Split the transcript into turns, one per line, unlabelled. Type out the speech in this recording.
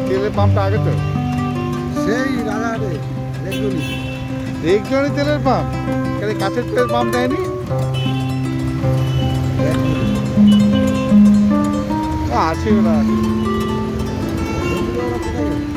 তেলের পাম্পটা আগে তো
সেই রানারে রেগুলি
একজনই তেলের পাম্প, কাছে কাছের তেলের পাম্প দেয়নি। আছে ওরা আছে।